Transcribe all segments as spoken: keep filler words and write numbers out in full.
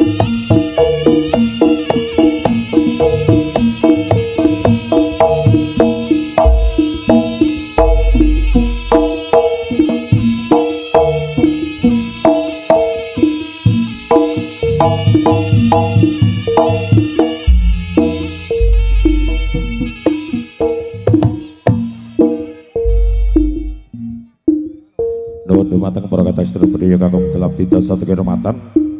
Dumateng para kata istri beliau kakung gelap tidak satu kehormatan.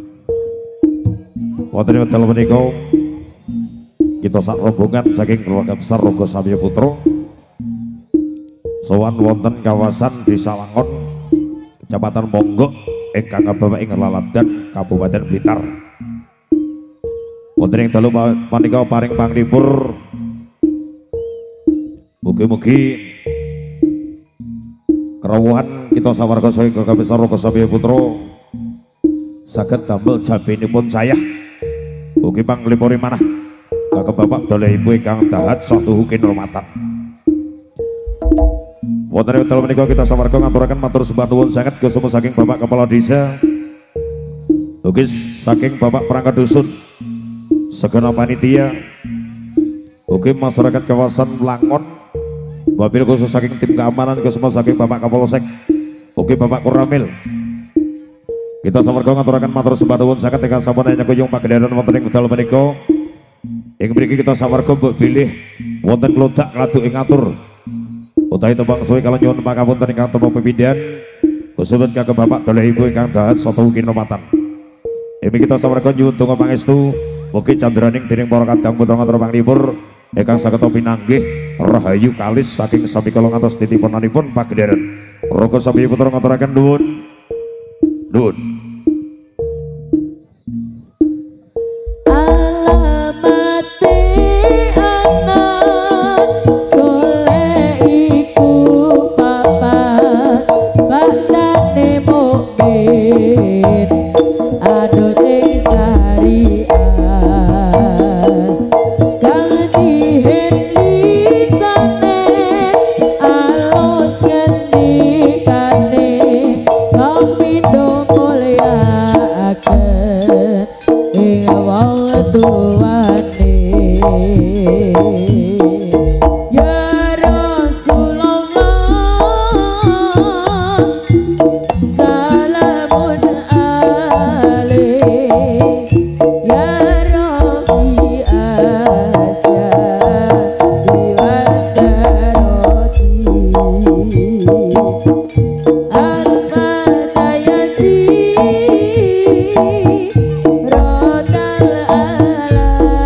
Wonten wekdal menika kita sak rombongan saking keluarga besar Rogo Samya Putra sowan wonten kawasan Desa Wangon, Kecamatan Monggok, ingkang kabapak ing Laladan, Kabupaten Blitar. Wonten ing dalu menika paring panglipur, mugi-mugi kerawuhan kita sawarga saking keluarga besar Rogo Samya Putra saged damel jabinipun saya. Ugi panglipuri manah kakek bapak doleh ibu ingkang dahat satu kinurmatan. Wonten wekdal menika kita sawarga ngaturaken matur sembah nuwun sanget gesuma saking bapak kepala desa, ugi saking bapak perangkat dusun, segenap panitia, ugi masyarakat kawasan Langon, wabil khusus saking tim keamanan gesuma saking bapak Kapolsek, ugi bapak Kuramil. Kita sawarga ngaturaken matur sembah nuwun sanget ingkang sampun nyengkuyung pagelaran wonten ing wekdal menika. Ing mriki kita sawarga mbok bilih wonten klodak kladuk ing atur utawi tembang suwi kala nyuwun pangapunten ingkang tembang pepindhan kusubet kagem bapak doleh ibu ingkang dahat satu kinurmatan. Ing kita sawarga nyuwun donga pangestu mugi candraning dening para kadang putra ngatur panglipur ingkang saged pinanggih rahayu kalis saking sami kala ngantos titipunanipun pagelaran Rogo Samya Putra ngaturaken nuwun nuwun. Rodal ala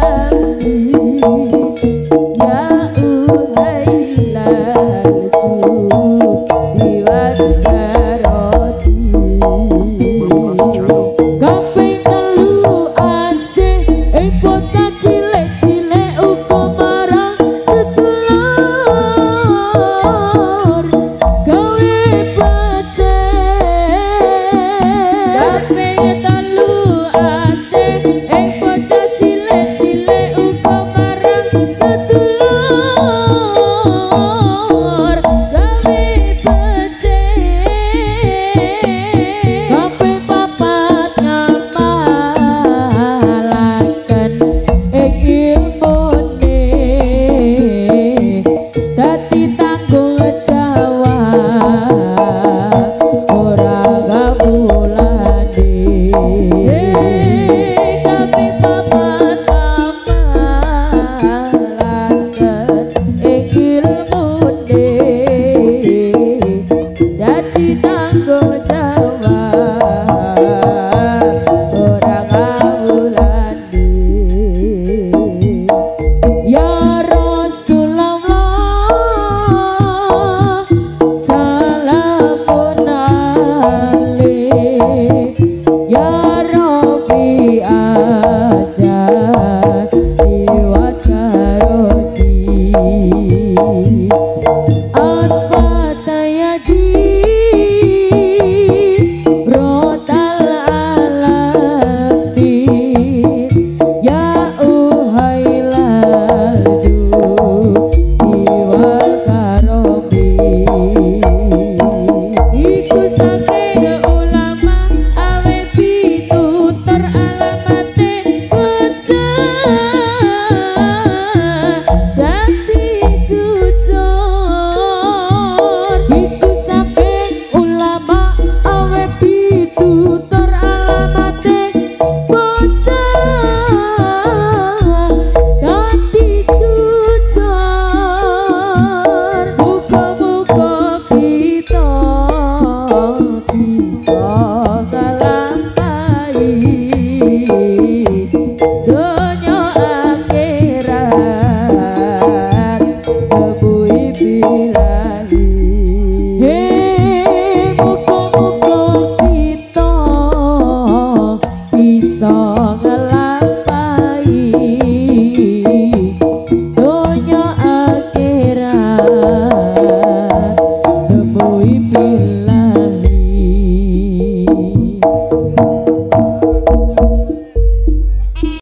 seneng